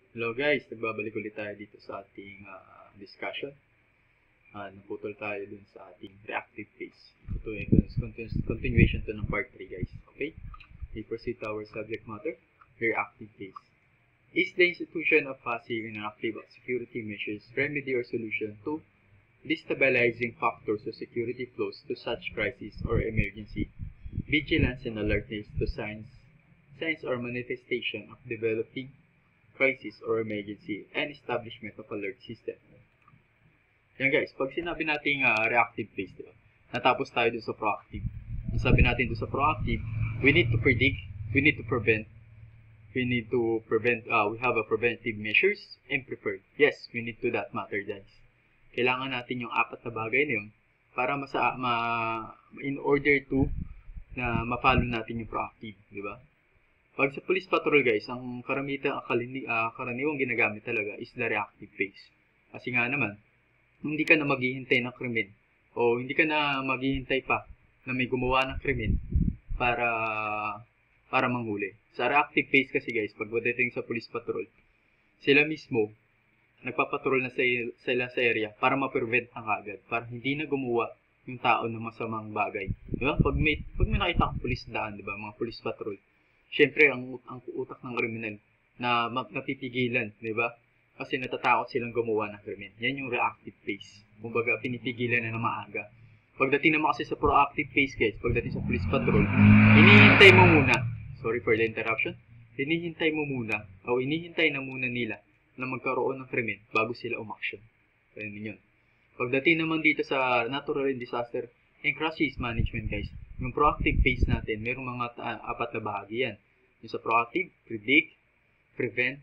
Hello guys, nagbabalik ulit tayo dito sa ating discussion. Naputol tayo dun sa ating reactive phase. Ito ay continuation to ng part 3 guys. Okay? We proceed to our subject matter, reactive phase. Is the institution of passive and active security measures remedy or solution to destabilizing factors of security flows to such crisis or emergency, vigilance and alertness to signs or manifestation of developing crisis or emergency, and establishment of alert system. Yan guys, pag sinabi natin reactive phase, diba? Natapos tayo dun sa proactive. Sabi natin dun sa proactive, we need to predict, we need to prevent, we have a preventive measures and prepared. Yes, we need to that matter guys. Kailangan natin yung apat na bagay na yun para in order to na ma-follow natin yung proactive, diba? Pag sa police patrol guys, ang karaniwang ginagamit talaga is the reactive phase. Kasi nga naman, hindi ka na maghihintay ng krimen o hindi ka na maghihintay pa na may gumawa ng krimen para manghuli. Sa reactive phase kasi guys, pag pagdating sa police patrol, sila mismo nagpapatrol na sila sa area para ma-prevent ang agad, para hindi na gumawa yung tao ng masamang bagay. Diba? Pag may nakita kang police daan, diba? Mga police patrol, syempre, ang utak ng kriminal na napipigilan, di ba? Kasi natatakot silang gumawa ng krimen. Yan yung reactive phase. Kumbaga, pinipigilan na maaga. Pagdating naman kasi sa proactive phase, guys, pagdating sa police patrol, hinihintay mo muna, sorry for the interruption, hinihintay na muna nila na magkaroon ng krimen bago sila umaksyon. Kaya yun. Pagdating naman dito sa natural and disaster and crisis management, guys, yung proactive phase natin, mayroong mga apat na bahagi yan. Yung sa proactive, predict, prevent,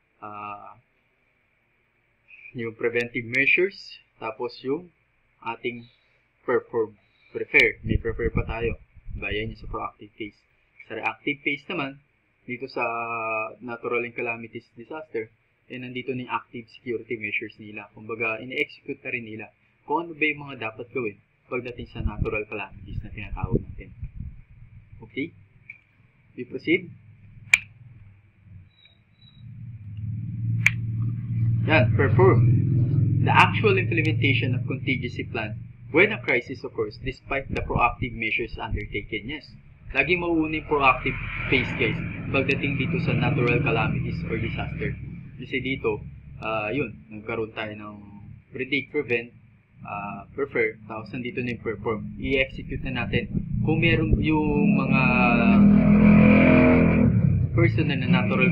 yung preventive measures, tapos yung ating perform, prepare. May prepare pa tayo. Bayan yung sa proactive phase. Sa reactive phase naman, dito sa natural and calamities disaster, nandito na yung active security measures nila. Kumbaga, ine-execute na rin nila kung ano ba yung mga dapat gawin pagdating sa natural calamities na tinatawag natin. Okay? We proceed. Yan, perform. The actual implementation of contingency plan when a crisis occurs despite the proactive measures undertaken. Yes. Lagi mauuna yung proactive phase guys pagdating dito sa natural calamities or disaster. Kasi dito, nagkaroon tayo ng predict, prevent, prefer, tapos nandito na yung perform. I-execute na natin. Kung meron yung mga personal na natural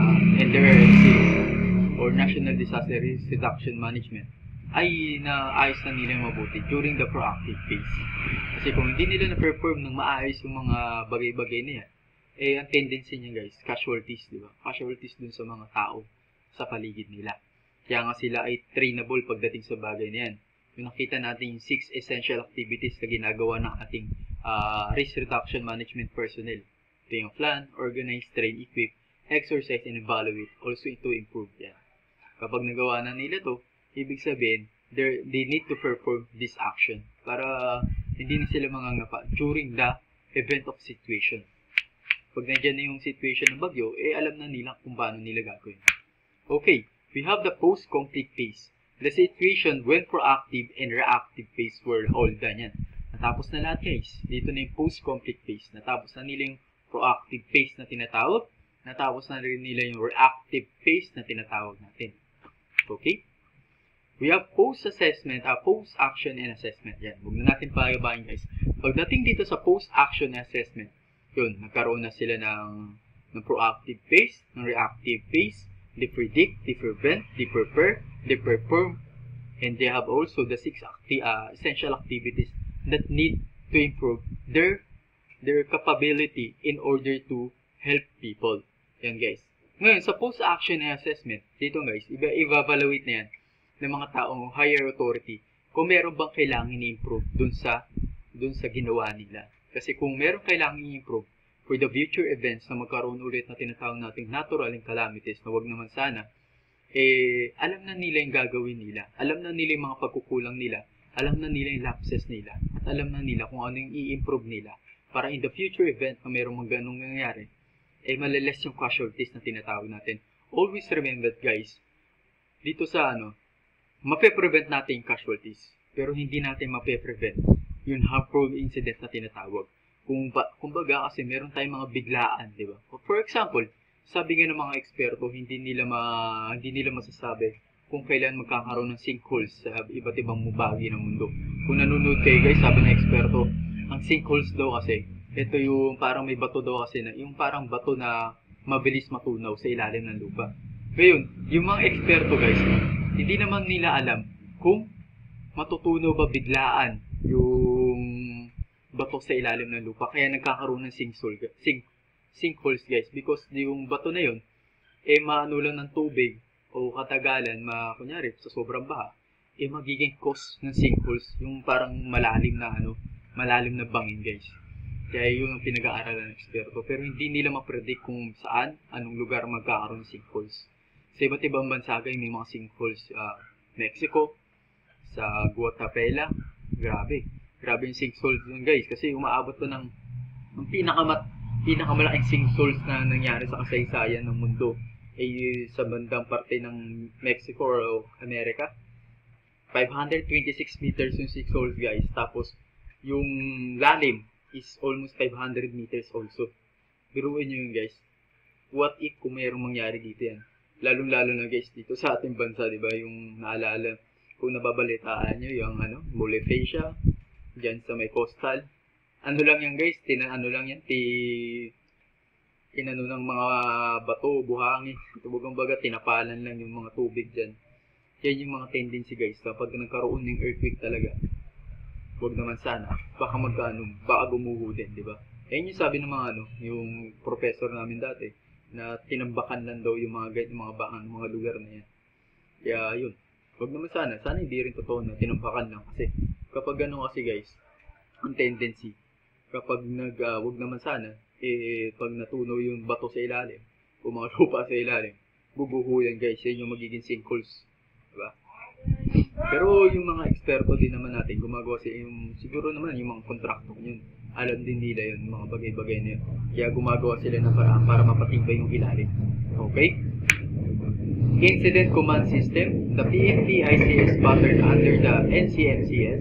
NDRC or National Disaster Risk Reduction Management ay naayos na nila mabuti during the proactive phase. Kasi kung hindi nila na-perform ng maayos yung mga bagay-bagay na yan, ang tendency niya guys, casualties, di ba? Casualties dun sa mga tao sa paligid nila. Kaya nga sila ay trainable pagdating sa bagay na yan. Yung nakita natin yung 6 essential activities na ginagawa ng ating risk reduction management personnel. Ito yung plan, organize, train, equip, exercise, and evaluate. Also to improve yan. Kapag nagawa na nila to, ibig sabihin, they need to perform this action para hindi na sila mangangapa during the event of situation. Pag nandiyan na yung situation ng bagyo, alam na nila kung paano nila gagawin. Okay, we have the post-conflict phase. The situation when proactive and reactive phase were all done yan. Natapos na lahat guys. Dito na yung post-conflict phase. Natapos na nila yung proactive phase na tinatawag. Natapos na rin nila yung reactive phase na tinatawag natin. Okay? We have post-assessment, post-action and assessment. Yan. Huwag na natin pagabahin guys. Pagdating dito sa post-action and assessment, yun, nagkaroon na sila ng proactive phase, ng reactive phase. They predict, they prevent, they prepare, they perform, and they have also the 6 essential activities that need to improve their capability in order to help people. Yan guys. Ngayon, sa post-action and assessment, dito guys, i-evaluate na yan ng mga taong higher authority kung meron bang kailangan i-improve dun sa ginawa nila. Kasi kung meron kailangan i-improve for the future events na magkaroon ulit na tinatawag nating natural and calamities na wag naman sana, alam na nila yung gagawin nila. Alam na nila yung mga pagkukulang nila. Alam na nila yung lapses nila. At alam na nila kung ano yung i-improve nila para in the future event na mayroong mga ganong nangyayari, maliless yung casualties na tinatawag natin always remember guys, dito sa mape-prevent natin yung casualties, pero hindi natin mape-prevent yung harmful incident na tinatawag. Kumbaga kasi meron tayong mga biglaan, di ba? For example, sabi nga ng mga eksperto, hindi nila masasabi kung kailan magkakaroon ng sinkholes sa iba't ibang bahagi ng mundo. Kung nanonood kayo guys, sabi ng eksperto, ang sinkholes daw kasi, ito yung parang may bato daw kasi na, yung parang bato na mabilis matunaw sa ilalim ng lupa. Ngayon, yung mga eksperto guys, hindi naman nila alam kung matutunaw ba biglaan yung bato sa ilalim ng lupa. Kaya nagkakaroon ng sinkholes guys. Because yung bato na yun, maano lang ng tubig o katagalan, kunyari, sa sobrang baha, magiging cause ng sinkholes. Yung parang malalim na bangin guys. Kaya yun ang pinag-aaralan ng eksperto. Pero hindi nila ma-predict kung saan, anong lugar magkakaroon ng sinkholes. Sa iba't ibang bansa guys, may mga sinkholes. Mexico, sa Guatemala, grabe yung sinkholes dun guys. Kasi umaabot to ng pinakamalaking sinkholes na nangyari sa kasaysayan ng mundo. Sa bandang parte ng Mexico o America. 526 meters yung sinkholes guys. Tapos, yung lalim is almost 500 meters also. Biruin nyo yun guys. What if kung mayroong mangyari dito yan? Lalong-lalo na guys dito sa ating bansa, di ba? Yung naalala, kung nababalitaan nyo, yung Molefecia, dyan sa may coastal. Ano lang yan guys? Tinano ng mga bato, buhangin. Kumbaga, tinapalan lang yung mga tubig dyan. Yan yung mga tendency guys. Kapag nagkaroon ng earthquake talaga, huwag naman sana. Baka gumuho din, di ba? Yan yung sabi ng mga yung professor namin dati, na tinambakan lang daw yung mga lugar na yan. Kaya yun. Huwag naman sana. Sana hindi rin totoo na tinambakan lang. Kasi kapag kasi guys, ang tendency, kapag huwag naman sana, pag natunaw yung bato sa ilalim, o mga lupa sa ilalim, bubuho yan guys. Yan yung magiging sinkholes. Diba? Pero yung mga eksperto din naman natin, gumagawa siguro naman yung mga kontraktor yun. Alam din nila yun, mga bagay-bagay na yun. Kaya gumagawa sila ng paraan para mapatibay yung ilalim. Okay? Incident Command System. The PNP ICS pattern under the NCMCS,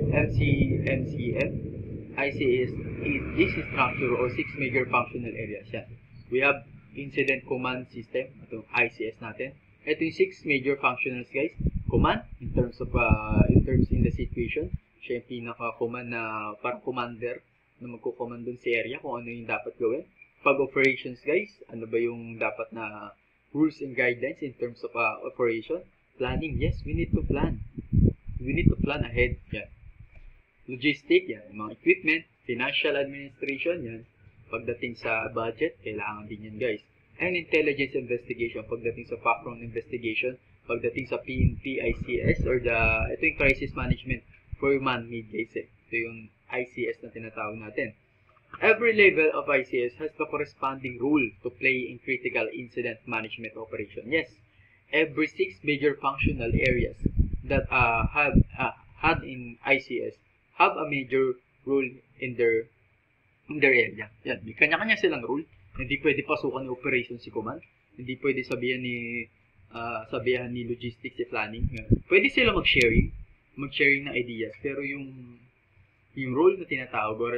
MCMCF, ICS is this structure or 6 major functional areas. Yan. We have Incident Command System, ito ICS natin. Ito yung 6 major functionals guys. Command, in terms in the situation. Siya yung pinaka-command na parang commander na magko-command dun sa area kung ano yung dapat gawin. Pag operations guys, ano ba yung dapat na rules and guidelines in terms of operation. Planning, yes, we need to plan. We need to plan ahead. Yan. Logistic, yan. Mga equipment, financial administration, yan. Pagdating sa budget, kailangan din yan guys. And intelligence investigation, pagdating sa background investigation, pagdating sa PNP ICS or ito yung crisis management for man-made guys. Ito yung ICS na tinatawag natin. Every level of ICS has the corresponding role to play in critical incident management operation. Yes, every 6 major functional areas that had in ICS have a major role in their area. Yan, may kanya-kanya silang role. Hindi pwede pasukan ni operation si command. Hindi pwede sabihan ni logistics si planning. Pwede sila mag-sharing ng ideas, pero yung role na tinatawag or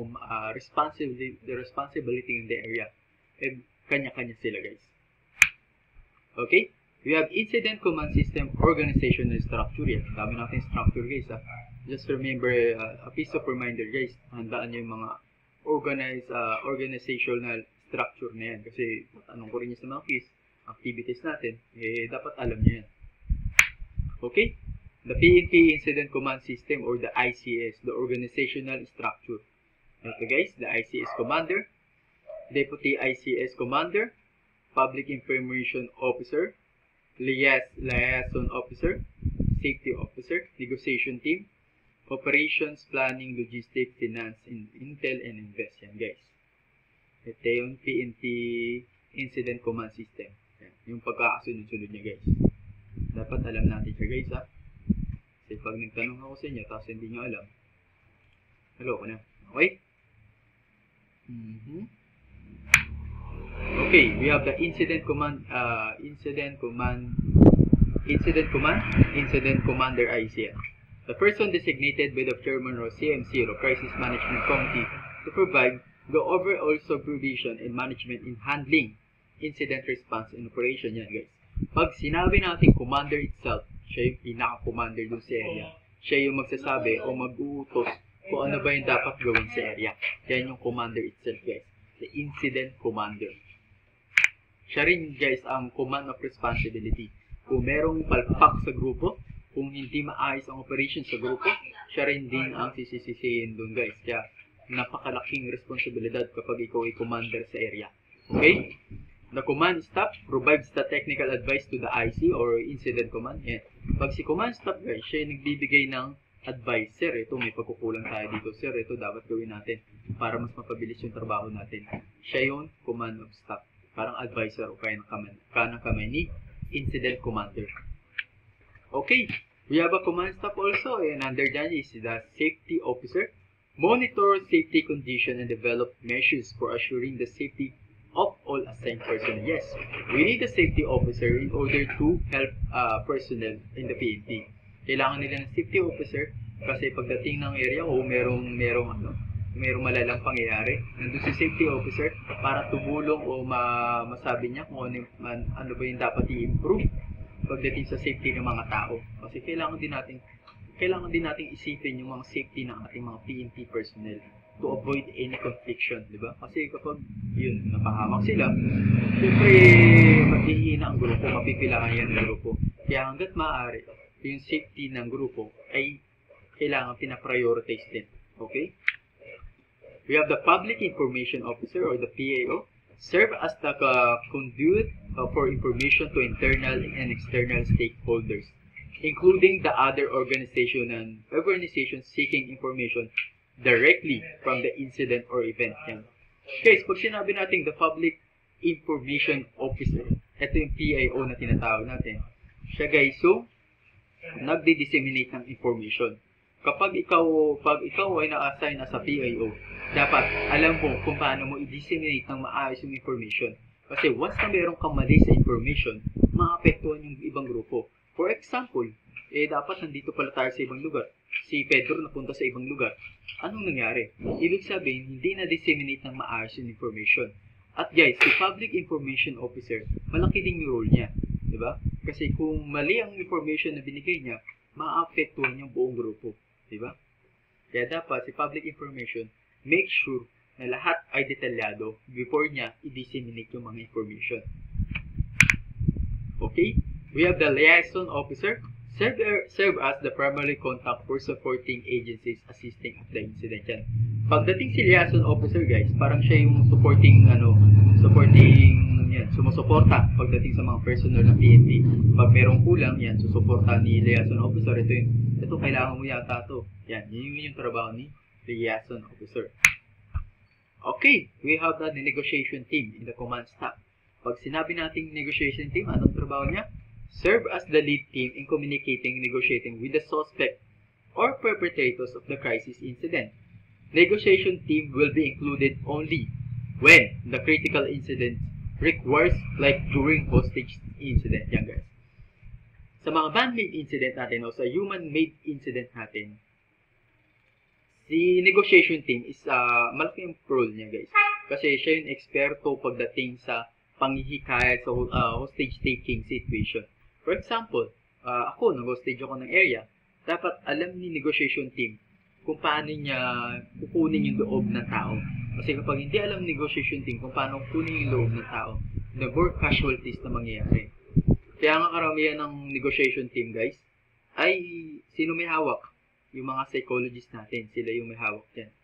the responsibility in the area, kanya-kanya sila guys. Okay? We have Incident Command System Organizational Structure. Yan. Dami natin structure guys. Just remember, a piece of reminder guys, handaan nyo yung mga organizational structure na yan. Kasi tanong ko rin sa mga quiz, activities natin, dapat alam nyo yan. Okay? The PNP Incident Command System or the ICS, the organizational structure. Okay guys, the ICS Commander, Deputy ICS Commander, Public Information Officer, Liaison Officer, Safety Officer, Negotiation Team, Operations, Planning, Logistics, Finance, Intel, and Invest. Yan guys. Ito yung PNP Incident Command System. Yan. Yung pagkakasunod-sunod niya guys. Dapat alam natin siya guys ha. Kasi pag nagtanong ako sa inyo tapos hindi nyo alam, hello ko na. Okay? Okay, we have the incident commander ICM. The person designated by the chairman or CMC or Crisis Management Committee to provide the overall supervision and management in handling incident response and operation. Yan guys. Pag sinabi natin commander itself, siya yung pinaka-commander dun sa area. Siya yung magsasabi o mag-uutos kung ano ba yung dapat gawin sa area. Yan yung commander itself guys. The incident commander. Siya rin guys ang command of responsibility. Kung merong palpak sa grupo, kung hindi maayos ang operation sa grupo, siya rin din ang sisisihin dun guys. Kaya napakalaking responsibilidad kapag ikaw ay commander sa area. Okay? The command staff provides the technical advice to the IC or incident command. Yeah. Pag si command staff guys, siya yung nagbibigay ng advice. Sir, ito may pagkukulang tayo dito. Sir, ito dapat gawin natin para mas mapabilis yung trabaho natin. Siya yung command of staff. Parang advisor o kanang kamay ni incident commander. Okay, we have a command staff also, and under that is the safety officer. Monitor safety condition and develop measures for assuring the safety of all assigned personnel. Yes, we need a safety officer in order to help personnel in the PNP. Kailangan nila ng safety officer kasi pagdating ng area o merong malalang pangyayari, nandun si safety officer para tumulong o masabi niya kung ano ba yung dapat i-improve pagdating sa safety ng mga tao. Kasi kailangan din nating isipin yung mga safety ng ating mga PNP personnel to avoid any confliction, di ba? Kasi kapag yun, napahamak sila, siyempre maghihina ang grupo, mapipilangan yan ng grupo. Kaya hanggat maaari, yung safety ng grupo ay kailangan pinaprioritize din. Okay? We have the Public Information Officer or the PAO, serve as the conduit for information to internal and external stakeholders, including the other organizations seeking information directly from the incident or event. Yan. Guys, pag sinabi natin the Public Information Officer, ito yung PAO na tinatawag natin. Siya guys, so, nagdi-disseminate ng information. Pag ikaw ay na-assign na sa PAO, dapat alam mo kung paano mo i-disseminate ng maayos yung information. Kasi once na meron kang mali sa information, maapektuhan yung ibang grupo. For example, dapat nandito pala tayo sa ibang lugar. Si Pedro napunta sa ibang lugar. Anong nangyari? Ibig sabihin, hindi na-disseminate ng maayos yung information. At guys, si Public Information Officer, malaki din yung role niya. Diba? Kasi kung mali ang information na binigay niya, maapektuhan yung buong grupo. Diba? Kaya dapat si Public Information, make sure na lahat ay detalyado before niya i-disseminate yung mga information. Okay? We have the Liaison Officer. Serve as the primary contact for supporting agencies assisting at the incident. Yan. Pagdating si Liaison Officer guys, parang siya yung sumusuporta pagdating sa mga personnel ng PNP. Pag merong kulang, yan, susuporta ni Liaison Officer. Ito kailangan mo yata ito. Yan, yun yung trabaho ni Liaison Officer. Okay, we have the negotiation team in the command staff. Pag sinabi nating negotiation team, anong trabaho niya? Serve as the lead team in negotiating with the suspect or perpetrators of the crisis incident. Negotiation team will be included only when the critical incident requires, like during hostage incident. Yan guys. Sa mga man-made incident natin o sa human-made incident natin, si negotiation team is malaking role niya guys. Kasi siya yung eksperto pagdating sa panghihikayat sa hostage taking situation. For example, ako, nag-hostage ako ng area, dapat alam ni negotiation team kung paano niya kukunin yung loob ng tao. Kasi kapag hindi alam negotiation team kung paano kukunin yung loob ng tao, the more casualties na mangyayari. Kaya nga karamihan ng negotiation team guys, ay sino may hawak? Yung mga psychologists natin, sila yung may hawak dyan.